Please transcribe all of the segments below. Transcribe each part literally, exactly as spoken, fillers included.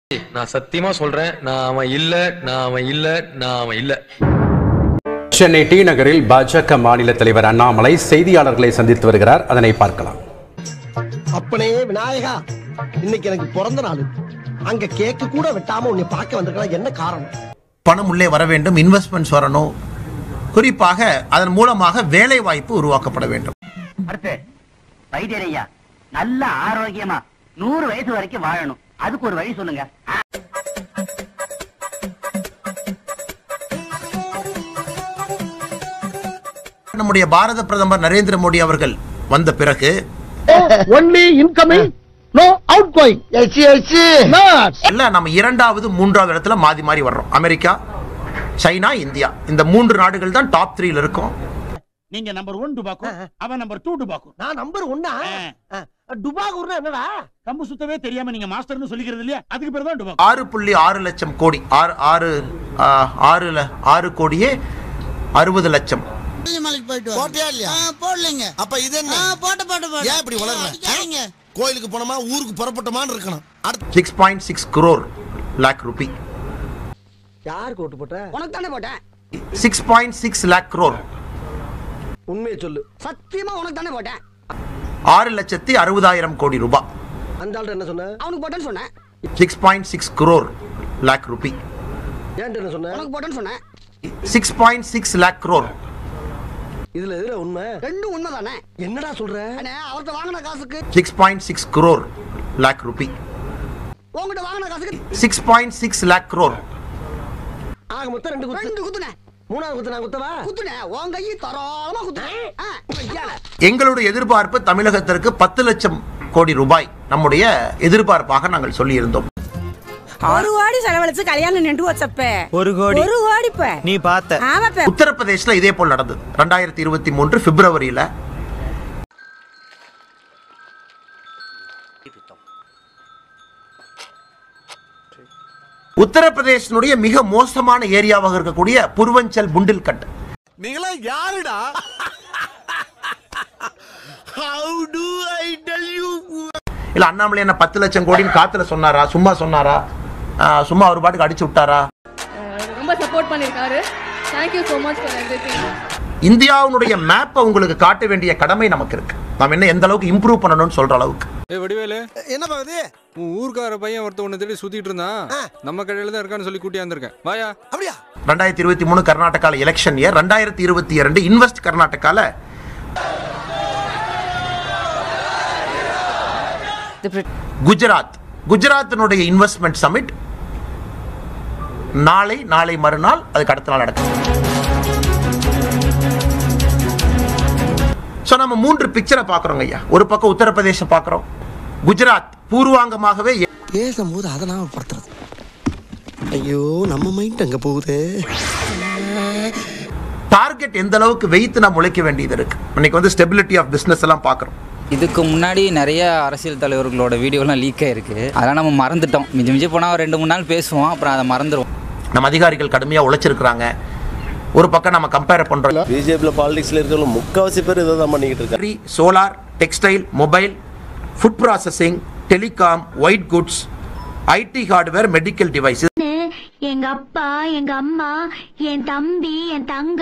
நான் சத்தியமா சொல்றேன், நான் அவன் இல்ல, நான் அவன் இல்ல, நான் அவன் இல்ல. சென்னை டி நகரில் பாஜக மாநில தலைவர் அண்ணாமலை செய்தியாளர்களை சந்தித்து வருகிறார். அதனை பார்க்கலாம். அப்பனே விநாயகா, இன்னைக்கு எனக்கு பிறந்த நாள். அங்க கேக்கு கூட வெட்டாம உன்னை பார்க்க வந்திருக்கா, என்ன காரணம்? பணம் உள்ளே வர வேண்டும், இன்வெஸ்ட்மெண்ட்ஸ் வரணும், குறிப்பாக அதன் மூலமாக வேலை வாய்ப்பு உருவாக்கப்பட வேண்டும். அடுத்து வைத்தியரையா நல்ல ஆரோக்கியமா நூறு வயசு வரைக்கும் வாழணும், அதுக்கு ஒரு வழி சொல்லுங்க. நம்முடைய பாரத பிரதமர் நரேந்திர மோடி அவர்கள் வந்த பிறகு only incoming, no outgoing. Yes yes இல்ல, நம்ம இரண்டாவது மூன்றாவது இடத்துல மாறி மாறி வர்றோம். அமெரிக்கா, சைனா, இந்தியா, இந்த மூன்று நாடுகள் தான் டாப் த்ரீல இருக்கும். நீங்க நம்பர் ஒன் டுபாக்கூர், அவன் நம்பர் டூ டுபாக்கூர். நான் நம்பர் ஒன்னா. டுபாகூர்னா என்னடா? கம்பு சுத்தவே தெரியாம நீங்க மாஸ்டர்னு சொல்லிக்கிறது இல்லையா, அதுக்கு பேர் தான் டுபாக்கூர். ஆறு புள்ளி ஆறு லட்சம் கோடி, ஆறு ஆறு ஆறு ஆறு கோடியே அறுபது லட்சம். கோயிலுக்கு போனோமா ஊருக்கு புறப்பட்டோமான்னு இருக்கணும். Six point six crore lakh rupee. யாருக்கு ஓட்டு போட்ட? உனக்கு தானே போட்டேன். Six point six lakh crore. உண்மையை சொல்லு. சத்தியமா உனக்கு தானே போட்டேன். ஆறு லட்சத்தி அறுபதாயிரம் கோடி ரூபாய். அந்த ஆள்கிட்ட என்ன சொன்ன? அவனுக்கு போட்டேன்னு சொன்னேன். Six point six crore lakh rupee. ஏன்ட்ட என்ன சொன்ன? உனக்கு போட்டேன்னு சொன்னேன். Six point six lakh crore. இதுல எதுல உண்மை? ரெண்டும் உண்மை தானே. என்னடா சொல்ற? அண்ணே, அவர்ட்ட வாங்குன காசுக்கு six point six crore lakh rupee. உன்கிட்ட வாங்குன காசுக்கு six point six lakh crore. ஆக மொத்தம் ரெண்டு குத்து. ரெண்டு குத்துனே. மூணாவது குத்து நான் குத்தவா? குத்துனே. உன் கையை தரோளமா குத்துனே. எங்களுடைய எதிர்பார்ப்பு தமிழகத்திற்கு பத்து லட்சம் கோடி ரூபாய் நம்முடைய எதிர்பார்ப்பாக நாங்கள் சொல்லி இருந்தோம். ஒரு கோடி செலவழிச்சு கல்யாணம் நின்று வச்சப்ப ஒரு கோடி ஒரு கோடி நீ பார்த்த. ஆமாப்ப. உத்தரப்பிரதேசல இதே போல் நடந்தது. இரண்டாயிரத்தி இருபத்தி மூன்று பிப்ரவரியில உத்தரப்பிரதேசனுடைய மிக மோசமான ஏரியாவாக இருக்கக்கூடிய பூர்வஞ்சல் புண்டில்கட். நீங்களா யாருடா? How do I tell you? இல்ல, அண்ணாமலை என்ன பத்து லட்சம் கோடின்னு காத்துல சொன்னாரா, சும்மா சொன்னாரா, சும்மா ஒரு பாட்டுக்கு அடிச்சு விட்டாரா? ரொம்ப சப்போர்ட் பண்ணிருக்காரு. Thank you so much for everything. இந்தியாவுடைய மேப்பை உங்களுக்கு காட்ட வேண்டிய கடமை நமக்கு இருக்கு. நாம என்ன எந்த அளவுக்கு இம்ப்ரூவ் பண்ணணும்னு சொல்ற அளவுக்கு. ஏய் வடிவேலு, என்ன பாக்குது? உன் ஊர்க்கார பையன் ஒருத்த ஒண்ணு தேடி சுத்திட்டு இருந்தான். நம்ம கடையில தான் இருக்கான்னு சொல்லி கூட்டி வந்திருக்கேன். வாயா. அப்படியா? ரெண்டாயிரத்தி இருபத்தி மூணு கர்நாடகால எலெக்ஷன் இயர். ரெண்டாயிரத்தி இருபத்தி இரண்டு இன்வெஸ்ட் கர்நாடகால குஜராத் குஜராத்தினுடைய இன்வெஸ்ட்மெண்ட் சமிட் நாளை நாளை மறுநாள் அதுக்கு அடுத்த நாள் நடக்கும். சோ நம்ம மூன்று பிக்சரை பாக்குறோம் ஐயா. ஒரு பக்கம் உத்தரப்பிரதேசம் பாக்குறோம், குஜராத் பூர்வாங்கமாகவே பேசும்போது அதை நாம படுத்துறது. ஐயோ, நம்ம மைண்ட் அங்க போகுது. டார்கெட் எந்த அளவுக்கு வைத்து நாம் உழைக்க வேண்டியது இருக்கு. இன்னைக்கு வந்து ஸ்டெபிலிட்டி ஆஃப் பிசினஸ் எல்லாம் பாக்குறோம். இதுக்கு முன்னாடி நிறைய அரசியல் தலைவர்களோட வீடியோலாம் லீக் ஆயிருக்கு. அதெல்லாம் நம்ம மறந்துட்டோம். மிஞ்சி மிஞ்சி போனால் ஒரு ரெண்டு மூணு நாள் பேசுவோம், அப்புறம் அதை மறந்துடுவோம். நம்ம அதிகாரிகள் கடுமையாக உழைச்சிருக்கிறாங்க. ஒரு பக்கம் நம்ம கம்பேர் பண்றோம். பிஜேபியில் பாலிடிக்ஸ்ல இருக்கிற முக்காவாசி பேர் இதை தான் பண்ணிக்கிட்டு இருக்காங்க. Solar, textile, mobile, food processing, telecom, white goods, IT hardware, medical device. எங்க அப்பா, எங்க அம்மா, என் தம்பி, என் தங்க.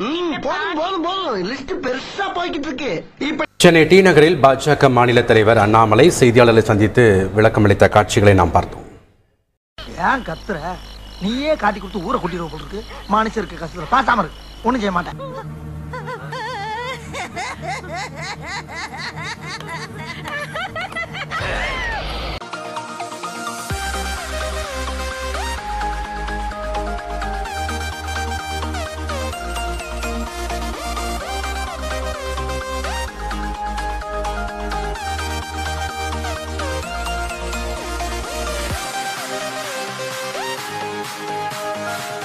பெருசா போய்கிட்டு இருக்கு. சென்னை டி நகரில் பாஜக மாநில தலைவர் அண்ணாமலை செய்தியாளர்களை சந்தித்து விளக்கமளித்த காட்சிகளை நாம் பார்த்தோம். ஏன் கத்துற? நீயே காட்டி கொடுத்து ஊரை கூட்டிடுவ போல இருக்கு. மனுஷருக்கு கஷ்டத்துல பாசாம இருக்கு. ஒண்ணும் செய்ய மாட்டேன்.